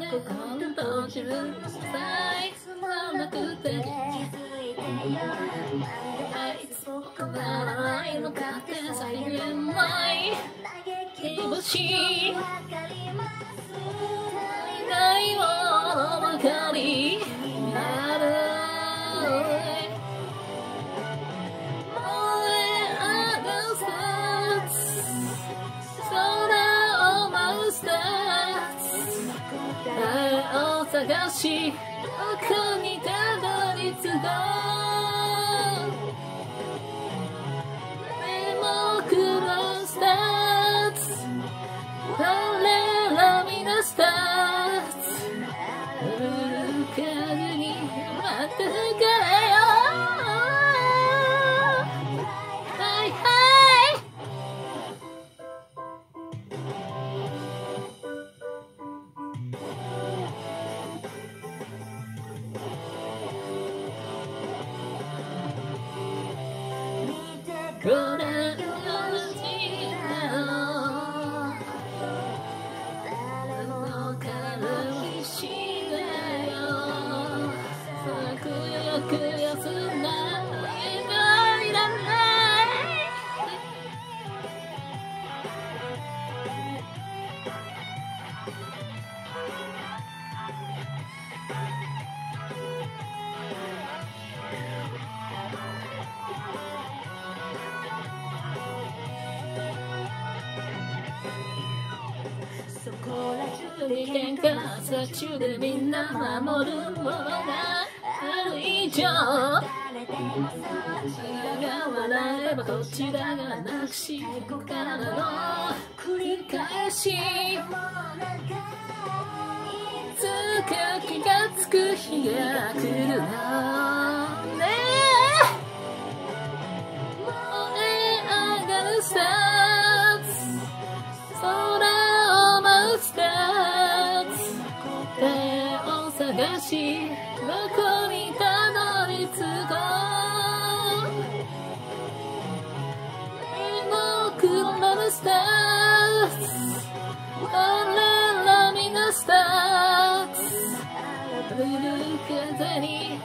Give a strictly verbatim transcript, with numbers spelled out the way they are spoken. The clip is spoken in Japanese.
本当自分さえつまなくてあいつ僕ならないのかってさえ言えない気持ちないものばかりある探し奥にたどり着こう目もクロスターツ我ら皆スターツうるかに待ってくれよはいはいこれの時代を誰も軽にしないよくよく休んだ夢いらない喧嘩さ中でみんな守るものがある以上あが笑えばこちらがなくしからの繰り返しいつか気がつく日が来るのね燃え上がるスターツ空を舞うスターツ答えを探しどこにたどり着こう目も黒のスターツ我ら皆スターツ降る風に